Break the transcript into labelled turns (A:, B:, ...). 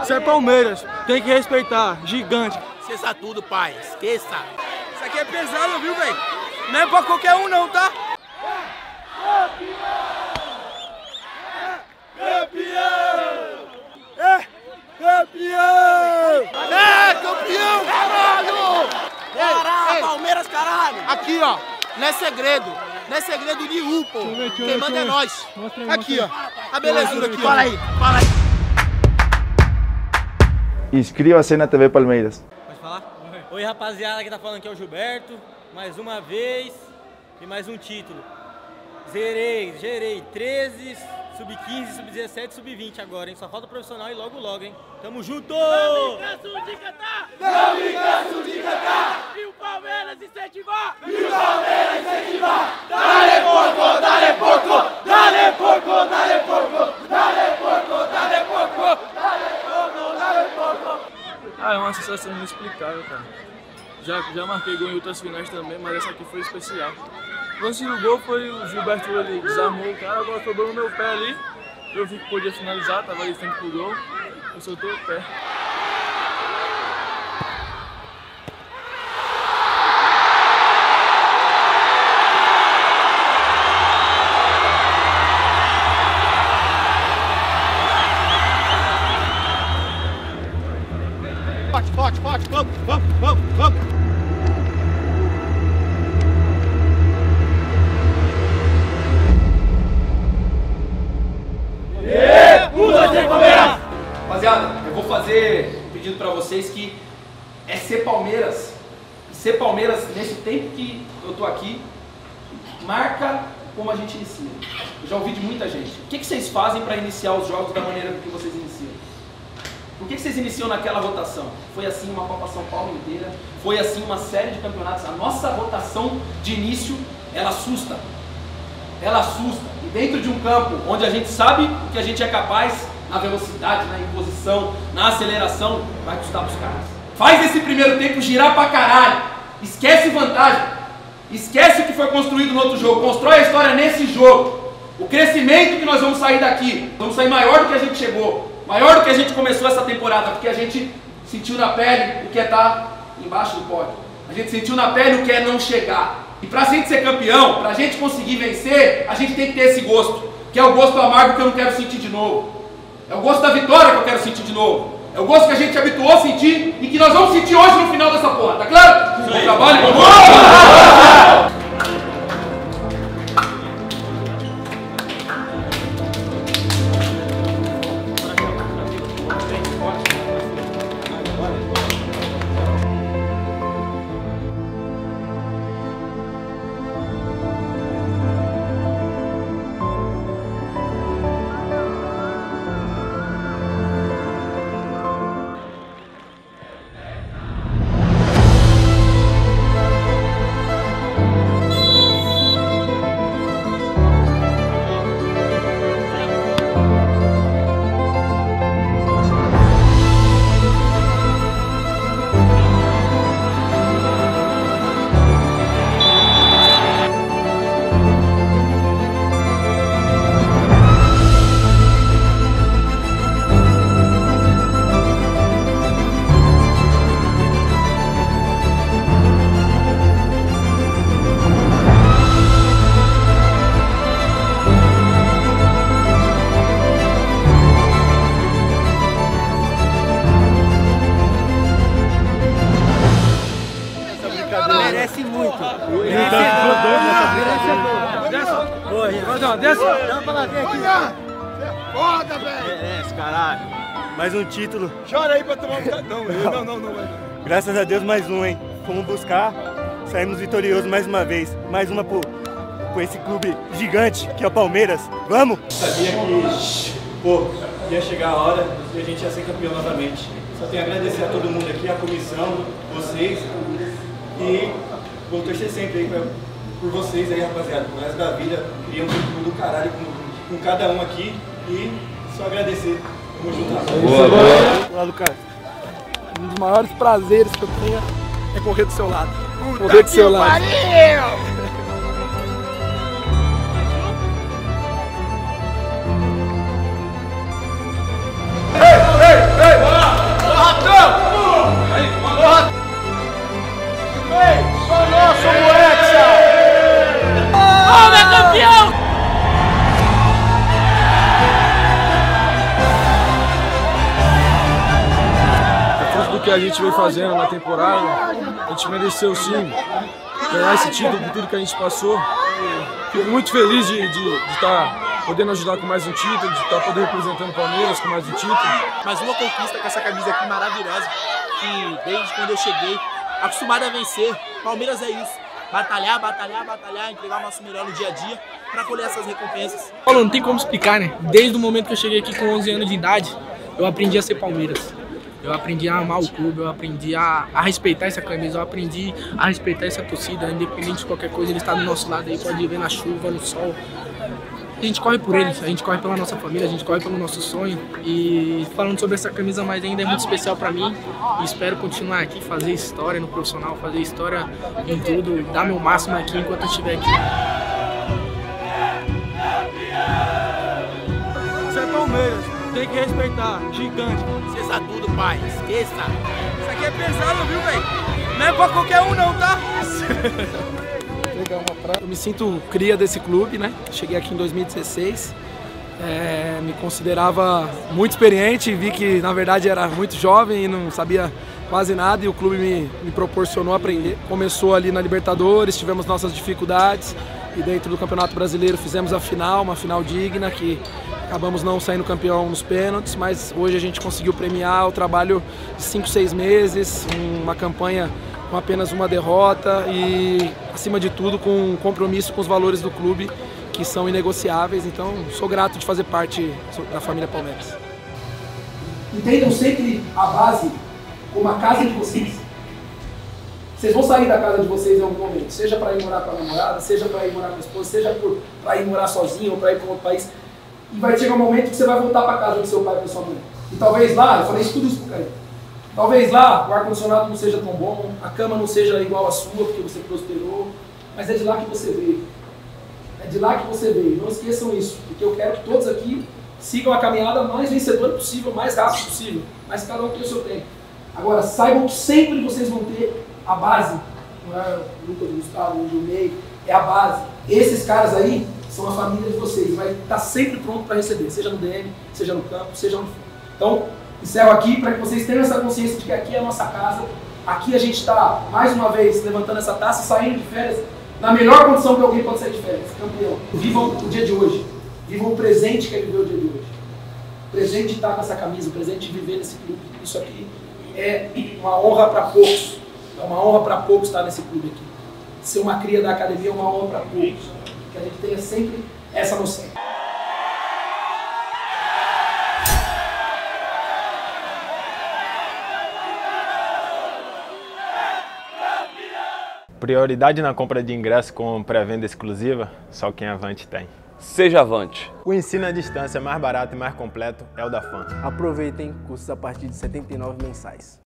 A: Isso é Palmeiras, tem que respeitar, gigante.
B: Esqueça tudo, pai, esqueça.
A: Isso aqui é pesado, viu, velho? Não é pra qualquer um não, tá? Campeão! É campeão!
B: É campeão, caralho! Caralho, Palmeiras, caralho! Aqui, ó, não é segredo. Não é segredo nenhum, pô. Quem manda é nós.
A: Aqui, ó.
B: A belezura aqui, ó.
A: Fala aí.
C: Inscreva-se na TV Palmeiras.
D: Pode falar? Oi, rapaziada, quem tá falando aqui é o Gilberto. Mais uma vez e mais um título. Gerei 13, sub-15, sub-17, sub-20 agora, hein? Só falta o profissional e logo, hein? Tamo junto!
E: Não me canso de cantar!
A: Não me canso de cantar!
E: E o Palmeiras incentivar!
A: E o Palmeiras incentivar! Dale porco, dale porco! Dale porco, dale porco! Dale porco, dale porco! Dale porco, dale porco!
F: Ah, é uma sensação inexplicável, cara. Já marquei gol em outras finais também, mas essa aqui foi especial. O lance do gol foi o Gilberto, ele desarmou o cara, agora sobrou no meu pé ali. Eu vi que podia finalizar, tava ali frente pro gol, eu soltei o pé.
B: Forte, vamos!
G: Rapaziada, eu vou fazer um pedido pra vocês que é ser Palmeiras. E ser Palmeiras, nesse tempo que eu tô aqui, marca como a gente inicia. Eu já ouvi de muita gente. O que vocês fazem pra iniciar os jogos da maneira que vocês iniciam? Por que vocês iniciam naquela rotação? Foi assim uma Copa São Paulo inteira, foi assim uma série de campeonatos. A nossa rotação de início, ela assusta. Ela assusta. E dentro de um campo onde a gente sabe o que a gente é capaz, na velocidade, na imposição, na aceleração, vai custar pros caras. Faz esse primeiro tempo girar pra caralho. Esquece vantagem. Esquece o que foi construído no outro jogo. Constrói a história nesse jogo. O crescimento que nós vamos sair daqui. Vamos sair maior do que a gente chegou. Maior do que a gente começou essa temporada. Porque a gente sentiu na pele o que é estar embaixo do pódio. A gente sentiu na pele o que é não chegar. E pra gente ser campeão, pra gente conseguir vencer, a gente tem que ter esse gosto. Que é o gosto amargo que eu não quero sentir de novo. É o gosto da vitória que eu quero sentir de novo. É o gosto que a gente habituou a sentir e que nós vamos sentir hoje no final dessa porra, tá claro? Bom trabalho, bom gol!
A: Merece muito.
D: Desce.
A: Dá pra lá ver aqui. Foda, velho.
D: Merece, caralho. Mais um título.
A: Chora aí pra tomar um cartão. Não.
D: Graças a Deus, mais um, hein? Fomos buscar, saímos vitoriosos mais uma vez. Mais uma por esse clube gigante que é o Palmeiras. Vamos?
F: Sabia que, ia chegar a hora e a gente ia ser campeão novamente. Só tenho a agradecer a todo mundo aqui, a comissão, vocês, e vou torcer sempre aí por vocês aí, rapaziada. Por resto da vida, queria um título do caralho com cada um aqui e só agradecer. Tamo junto.
A: Boa, Lucas. Um dos maiores prazeres que eu tenho é correr do seu lado. Correr do seu lado.
G: Ei!
H: a gente vem fazendo na temporada, a gente mereceu sim ganhar esse título por tudo que a gente passou. Fico muito feliz de estar podendo ajudar com mais um título, de estar podendo representando o Palmeiras com mais um título.
B: Mais uma conquista com essa camisa aqui maravilhosa, que desde quando eu cheguei, acostumado a vencer. Palmeiras é isso. Batalhar, batalhar, batalhar, entregar o nosso melhor no dia a dia para colher essas recompensas.
I: Paulo, não tem como explicar, né? Desde o momento que eu cheguei aqui com 11 anos de idade, eu aprendi a ser Palmeiras. Eu aprendi a amar o clube, eu aprendi a respeitar essa camisa, eu aprendi a respeitar essa torcida, independente de qualquer coisa, ele está do nosso lado aí, pode ver na chuva, no sol. A gente corre por eles, a gente corre pela nossa família, a gente corre pelo nosso sonho. E falando sobre essa camisa mais ainda, é muito especial para mim. E espero continuar aqui, fazer história no profissional, fazer história em tudo, dar meu máximo aqui enquanto eu estiver aqui.
F: Você é Palmeiras, tem que respeitar, gigante.
B: Esqueça tudo, pai, esqueça.
F: Isso aqui é pesado, viu, velho? Não é pra qualquer um não, tá?
I: Eu me sinto cria desse clube, né? Cheguei aqui em 2016, me considerava muito experiente, vi que na verdade era muito jovem e não sabia quase nada, e o clube me proporcionou aprender. Começou ali na Libertadores, tivemos nossas dificuldades e dentro do Campeonato Brasileiro fizemos a final, uma final digna, que acabamos não saindo campeão nos pênaltis, mas hoje a gente conseguiu premiar o trabalho de 5, 6 meses, uma campanha com apenas uma derrota e, acima de tudo, com um compromisso com os valores do clube, que são inegociáveis. Então, sou grato de fazer parte da família Palmeiras.
J: Entendam sempre a base como a casa de vocês. Vocês vão sair da casa de vocês em algum momento, seja para ir morar com a namorada, seja para ir morar com a esposa, seja para ir morar sozinho ou para ir para outro país. E vai chegar um momento que você vai voltar para casa do seu pai e da sua mãe. E talvez lá, eu falei tudo isso pro Caio, talvez lá o ar-condicionado não seja tão bom, a cama não seja igual à sua, porque você prosperou, mas é de lá que você veio. É de lá que você veio. Não esqueçam isso, porque eu quero que todos aqui sigam a caminhada mais vencedora possível, mais rápido possível, mas cada um tem o seu tempo. Agora, saibam que sempre vocês vão ter a base, não é o Lucas, o Gustavo, o Gilmei, é a base. Esses caras aí são a família de vocês, vai estar sempre pronto para receber, seja no DM, seja no campo, seja onde for. Então, encerro aqui para que vocês tenham essa consciência de que aqui é a nossa casa, aqui a gente está, mais uma vez, levantando essa taça e saindo de férias na melhor condição que alguém pode sair de férias, campeão. Vivam o dia de hoje, vivam o presente que é viver o dia de hoje. O presente de estar com essa camisa, o presente de viver nesse clube. Isso aqui é uma honra para poucos, é uma honra para poucos estar nesse clube aqui. Ser uma cria da academia é uma honra para poucos, que a gente tenha sempre essa noção.
C: Prioridade na compra de ingresso com pré-venda exclusiva, só quem é Avante tem.
A: Seja Avante.
C: O ensino à distância mais barato e mais completo é o da FAM.
B: Aproveitem cursos a partir de R$ 79 mensais.